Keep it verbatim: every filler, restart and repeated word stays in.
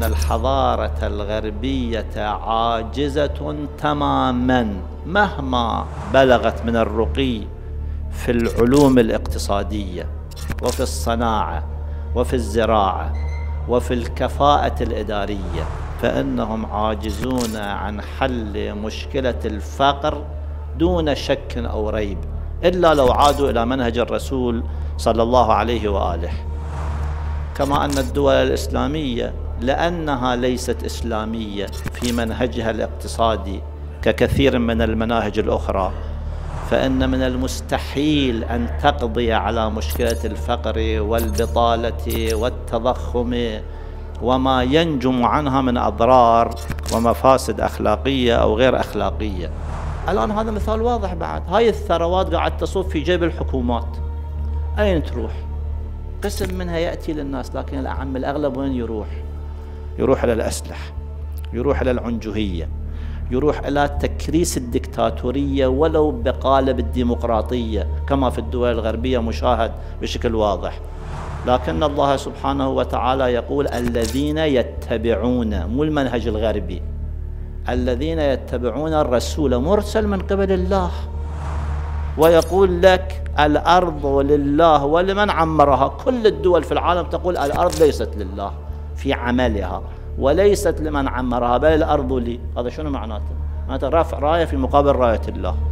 الحضارة الغربية عاجزة تماما مهما بلغت من الرقي في العلوم الاقتصادية وفي الصناعة وفي الزراعة وفي الكفاءة الإدارية، فإنهم عاجزون عن حل مشكلة الفقر دون شك أو ريب، إلا لو عادوا إلى منهج الرسول صلى الله عليه وآله. كما أن الدول الإسلامية لأنها ليست إسلامية في منهجها الاقتصادي ككثير من المناهج الأخرى، فإن من المستحيل أن تقضي على مشكلة الفقر والبطالة والتضخم وما ينجم عنها من أضرار ومفاسد أخلاقية أو غير أخلاقية. الآن هذا مثال واضح، بعد هاي الثروات قاعد تصب في جيب الحكومات، أين تروح؟ قسم منها يأتي للناس، لكن الأعم الأغلب وين يروح؟ يروح إلى الأسلحة، يروح إلى العنجهية، يروح إلى تكريس الدكتاتورية ولو بقالب الديمقراطية كما في الدول الغربية مشاهد بشكل واضح. لكن الله سبحانه وتعالى يقول الذين يتبعون، مو المنهج الغربي، الذين يتبعون الرسول مرسل من قبل الله، ويقول لك الأرض لله ولمن عمرها. كل الدول في العالم تقول الأرض ليست لله في عملها وليست لمن عمرها، بل الأرض لي. هذا شنو معناته؟ معناته رفع راية في مقابل راية الله.